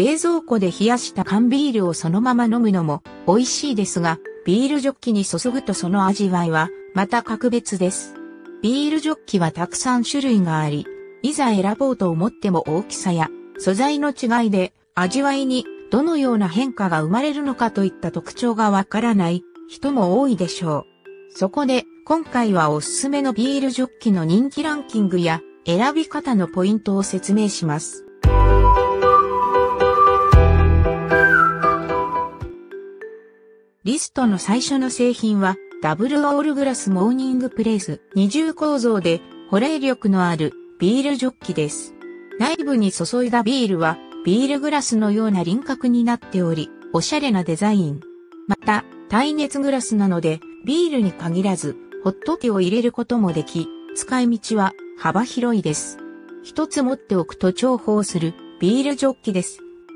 冷蔵庫で冷やした缶ビールをそのまま飲むのも美味しいですが、ビールジョッキに注ぐとその味わいはまた格別です。ビールジョッキはたくさん種類があり、いざ選ぼうと思っても大きさや素材の違いで味わいにどのような変化が生まれるのかといった特徴がわからない人も多いでしょう。そこで今回はおすすめのビールジョッキの人気ランキングや選び方のポイントを説明します。リストの最初の製品はダブルオールグラスモーニングプレイス二重構造で保冷力のあるビールジョッキです。内部に注いだビールはビールグラスのような輪郭になっており、おしゃれなデザイン。また、耐熱グラスなのでビールに限らずホットティーを入れることもでき、使い道は幅広いです。一つ持っておくと重宝するビールジョッキです。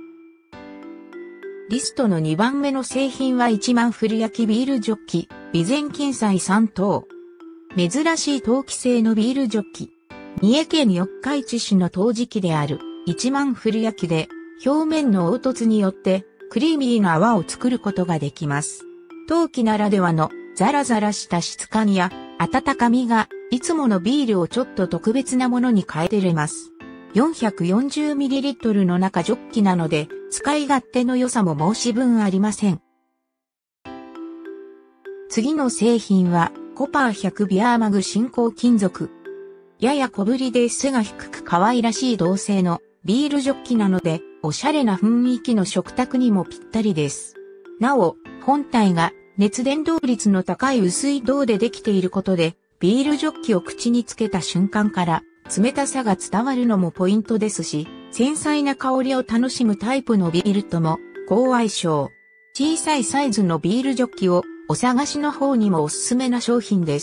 リストの2番目の製品は1万フル焼きビールジョッキ、備前金彩3等。珍しい陶器製のビールジョッキ。三重県四日市市の陶磁器である1万フル焼きで、表面の凹凸によってクリーミーな泡を作ることができます。陶器ならではのザラザラした質感や温かみがいつものビールをちょっと特別なものに変えてれます。440ml の中ジョッキなので使い勝手の良さも申し分ありません。次の製品はコパー100ビアーマグ新興金属。やや小ぶりで背が低く可愛らしい銅製のビールジョッキなのでおしゃれな雰囲気の食卓にもぴったりです。なお、本体が熱伝導率の高い薄い銅でできていることでビールジョッキを口につけた瞬間から冷たさが伝わるのもポイントですし、繊細な香りを楽しむタイプのビールとも好相性。小さいサイズのビールジョッキをお探しの方にもおすすめな商品です。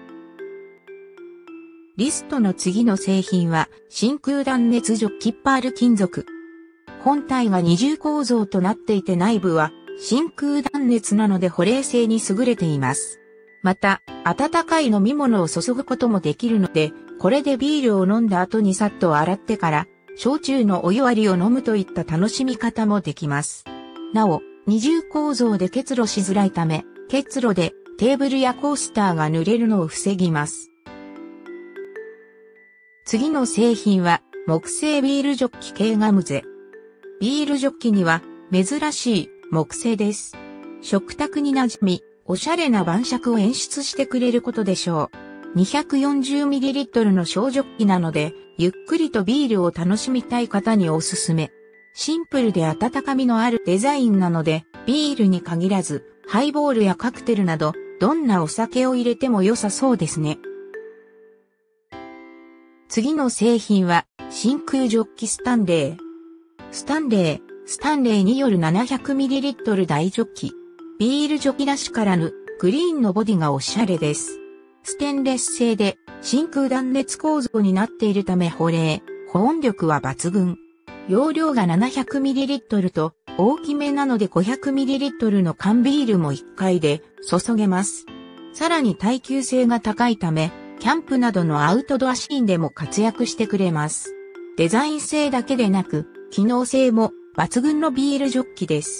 リストの次の製品は真空断熱ジョッキパール金属。本体が二重構造となっていて内部は真空断熱なので保冷性に優れています。また、温かい飲み物を注ぐこともできるので、これでビールを飲んだ後にさっと洗ってから、焼酎のお湯割りを飲むといった楽しみ方もできます。なお、二重構造で結露しづらいため、結露でテーブルやコースターが濡れるのを防ぎます。次の製品は、木製ビールジョッキ系ガムゼ。ビールジョッキには、珍しい木製です。食卓に馴染み、おしゃれな晩酌を演出してくれることでしょう。240ml の小ジョッキなので、ゆっくりとビールを楽しみたい方におすすめ。シンプルで温かみのあるデザインなので、ビールに限らず、ハイボールやカクテルなど、どんなお酒を入れても良さそうですね。次の製品は、真空ジョッキスタンレー。スタンレーによる 700ml 大ジョッキ。ビールジョッキらしからぬ、グリーンのボディがおしゃれです。ステンレス製で真空断熱構造になっているため保冷、保温力は抜群。容量が 700ml と大きめなので 500ml の缶ビールも1回で注げます。さらに耐久性が高いため、キャンプなどのアウトドアシーンでも活躍してくれます。デザイン性だけでなく、機能性も抜群のビールジョッキです。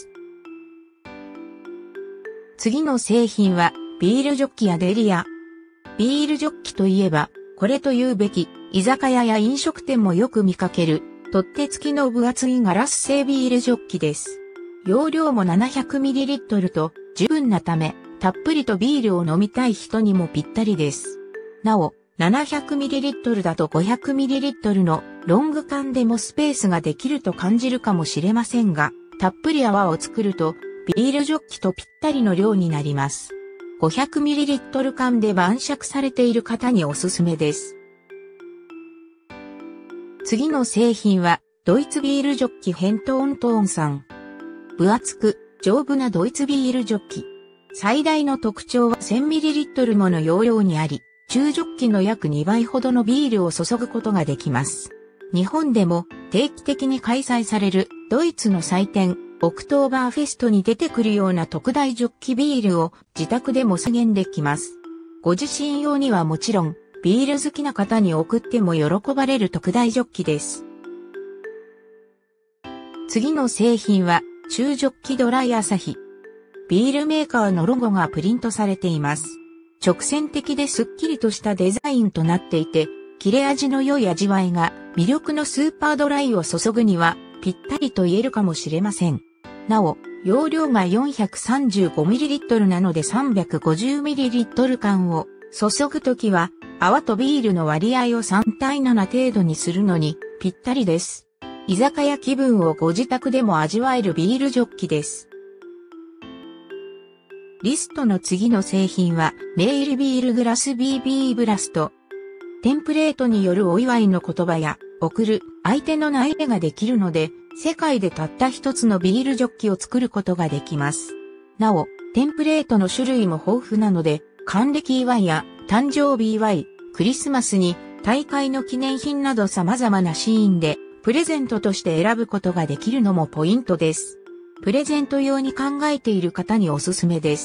次の製品は、ビールジョッキやデリア。ビールジョッキといえば、これと言うべき、居酒屋や飲食店もよく見かける、取っ手付きの分厚いガラス製ビールジョッキです。容量も 700ml と十分なため、たっぷりとビールを飲みたい人にもぴったりです。なお、700ml だと 500ml のロング缶でもスペースができると感じるかもしれませんが、たっぷり泡を作ると、ビールジョッキとぴったりの量になります。500ml 缶で晩酌されている方におすすめです。次の製品は、ドイツビールジョッキヘントーントーンさん。分厚く、丈夫なドイツビールジョッキ。最大の特徴は 1000ml もの容量にあり、中ジョッキの約2倍ほどのビールを注ぐことができます。日本でも定期的に開催されるドイツの祭典、オクトーバーフェストに出てくるような特大ジョッキビールを自宅でも再現できます。ご自身用にはもちろん、ビール好きな方に送っても喜ばれる特大ジョッキです。 次の製品は中ジョッキドライアサヒ。ビールメーカーのロゴがプリントされています。直線的ですっきりとしたデザインとなっていて、切れ味の良い味わいが魅力のスーパードライを注ぐにはぴったりと言えるかもしれません。なお、容量が 435ml なので 350ml 缶を注ぐときは泡とビールの割合を3対7程度にするのにぴったりです。居酒屋気分をご自宅でも味わえるビールジョッキです。リストの次の製品はメイルビールグラス BB ブラスト。テンプレートによるお祝いの言葉や送る相手の名入れができるので、世界でたった一つのビールジョッキを作ることができます。なお、テンプレートの種類も豊富なので、還暦祝いや誕生日祝い、クリスマスに大会の記念品など様々なシーンでプレゼントとして選ぶことができるのもポイントです。プレゼント用に考えている方におすすめです。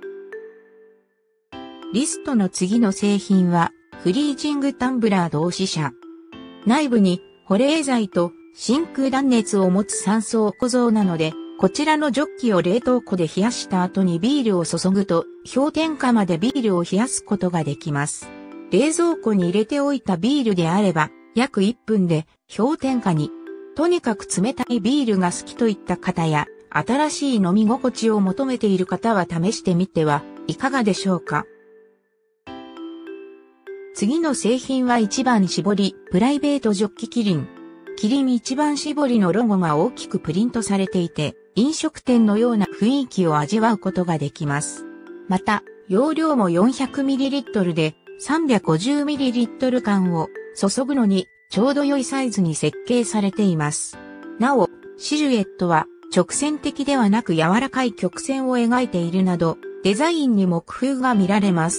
リストの次の製品はフリージングタンブラー同志社。内部に保冷剤と真空断熱を持つ3層構造なので、こちらのジョッキを冷凍庫で冷やした後にビールを注ぐと氷点下までビールを冷やすことができます。冷蔵庫に入れておいたビールであれば約1分で氷点下に。とにかく冷たいビールが好きといった方や新しい飲み心地を求めている方は試してみてはいかがでしょうか。次の製品は一番搾りプライベートジョッキキリン。キリン一番搾りのロゴが大きくプリントされていて、飲食店のような雰囲気を味わうことができます。また、容量も 400ml で 350ml 缶を注ぐのにちょうど良いサイズに設計されています。なお、シルエットは直線的ではなく柔らかい曲線を描いているなど、デザインにも工夫が見られます。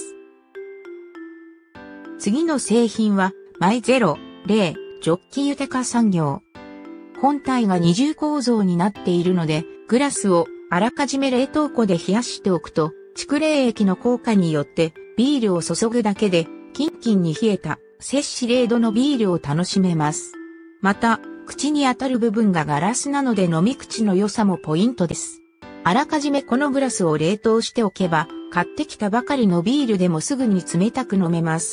次の製品は、マイゼロ、0、ジョッキ豊か産業。本体が二重構造になっているので、グラスをあらかじめ冷凍庫で冷やしておくと、蓄冷液の効果によってビールを注ぐだけで、キンキンに冷えた摂氏0度のビールを楽しめます。また、口に当たる部分がガラスなので飲み口の良さもポイントです。あらかじめこのグラスを冷凍しておけば、買ってきたばかりのビールでもすぐに冷たく飲めます。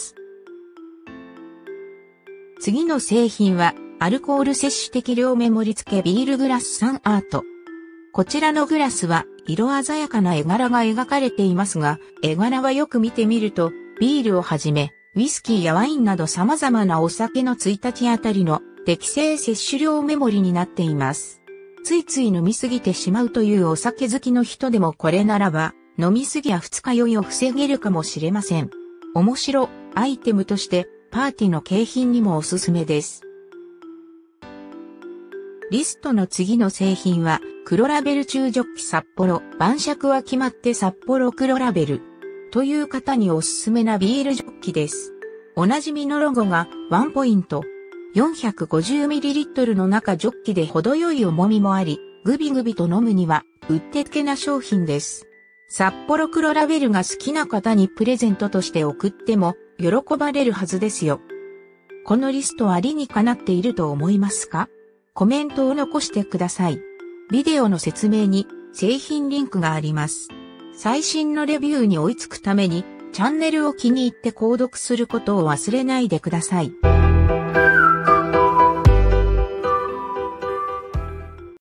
次の製品は、アルコール摂取適量メモリ付けビールグラスサンアート。こちらのグラスは、色鮮やかな絵柄が描かれていますが、絵柄はよく見てみると、ビールをはじめ、ウイスキーやワインなど様々なお酒の1日あたりの適正摂取量メモリになっています。ついつい飲みすぎてしまうというお酒好きの人でもこれならば、飲みすぎや二日酔いを防げるかもしれません。面白アイテムとして、パーティーの景品にもおすすめです。リストの次の製品は、黒ラベル中ジョッキ札幌。晩酌は決まって札幌黒ラベル。という方におすすめなビールジョッキです。おなじみのロゴがワンポイント。450ml の中ジョッキで程よい重みもあり、グビグビと飲むにはうってつけな商品です。札幌黒ラベルが好きな方にプレゼントとして送っても喜ばれるはずですよ。このリストは理にかなっていると思いますか？コメントを残してください。ビデオの説明に製品リンクがあります。最新のレビューに追いつくためにチャンネルを気に入って購読することを忘れないでください。